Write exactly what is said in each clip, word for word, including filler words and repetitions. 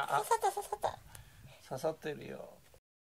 あ、刺さった刺さった刺さってるよ。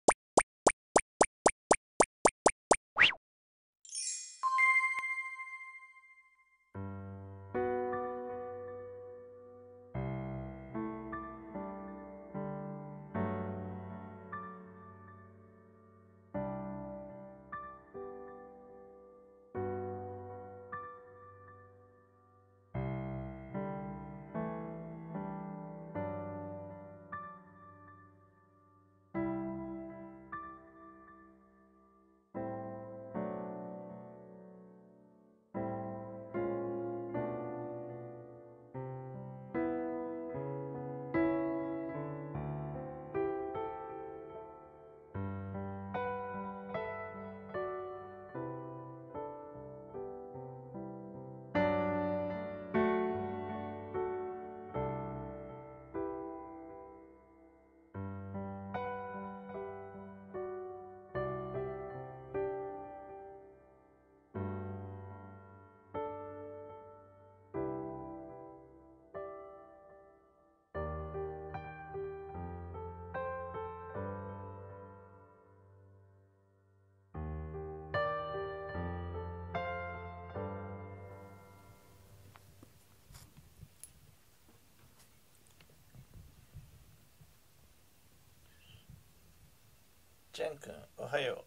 ジャン君、おはよう。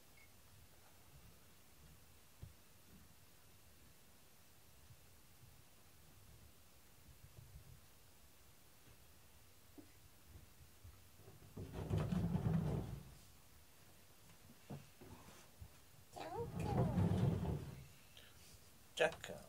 ジャン君、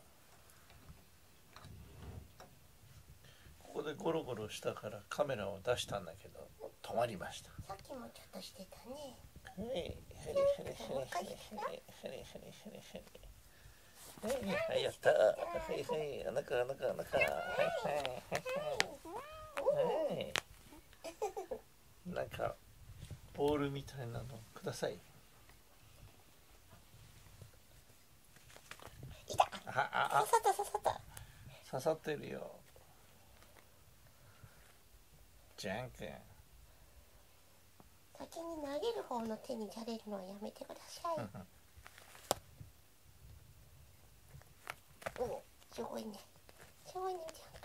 ここでゴロゴロしたからカメラを出したんだけど止まりました。 さっきもちょっとしてたね。 はい、はい、はい、はい、はい、はい、はい、はい、はい、やった。はい、はい、お腹、お腹、お腹。はい、はい、はい、はい。なんかボールみたいなのください。あ、あ、あ、 刺さった刺さった刺さってるよ。ジャン君。 先に投げる方の手にされるのはやめてください。お、すごいね。すごいね、ジャン君。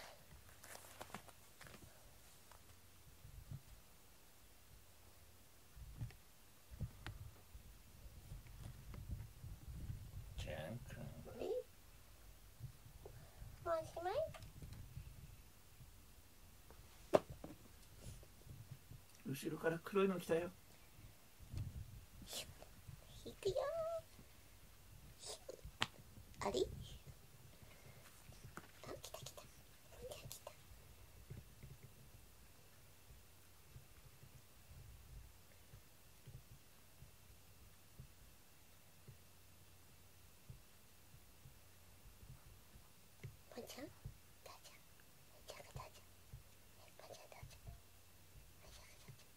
ジャン君。 もうおしまい？ 後ろから黒いの来たよ。 引くよ。あれ？あ、来た来た。来た来た。パンちゃん？ダジャ。めちゃくダジャ。パンちゃんダジャ。めちゃくダジャ。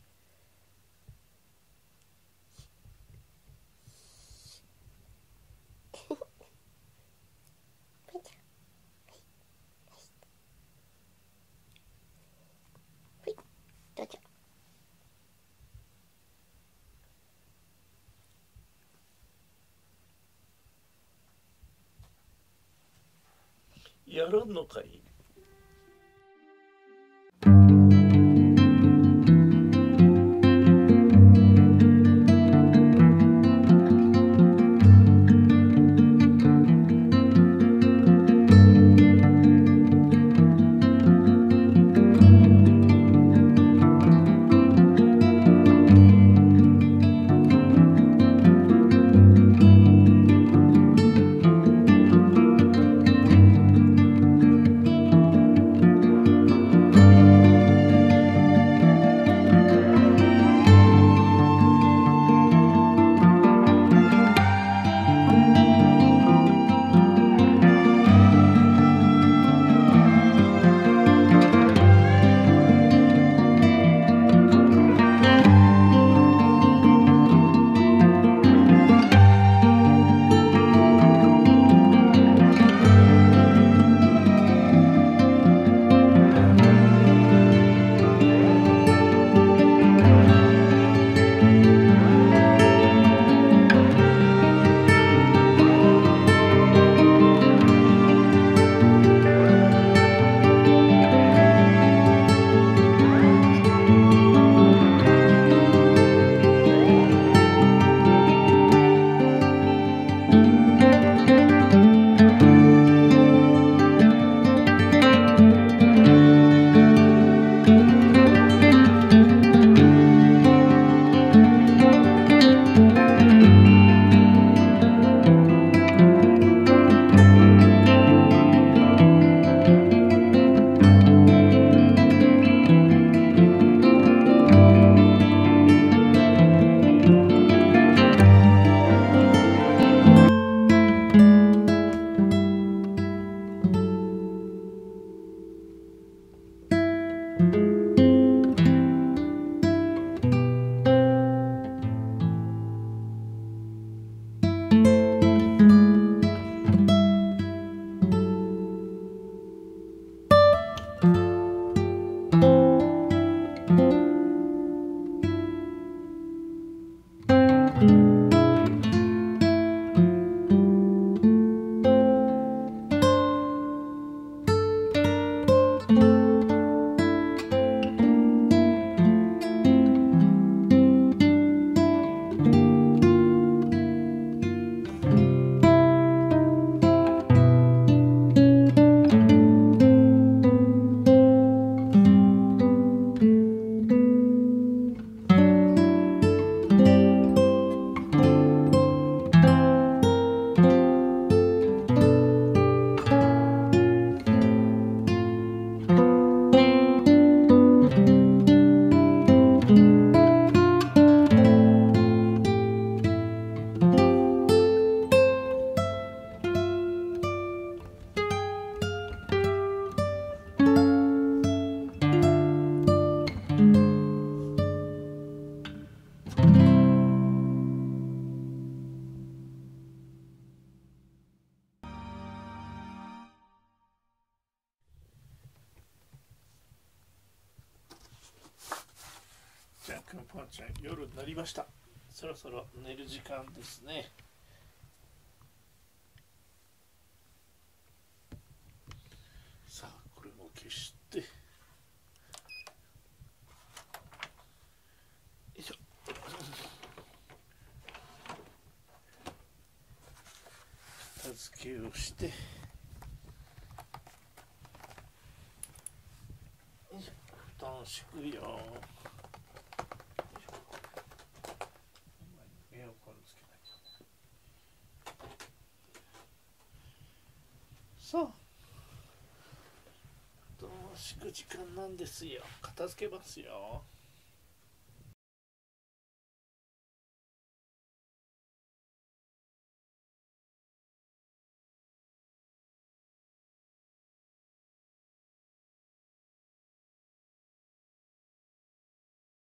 パンちゃん。はいはいはい、どうぞ。 やらんのかい。 くんぽんちゃん、夜になりました。そろそろ寝る時間ですね。さあこれも消して、よいしょ。片付けをして、よいしょ、布団敷くよ。エアコンつけなきゃ。さあ布団を敷く時間なんですよ。片付けますよ。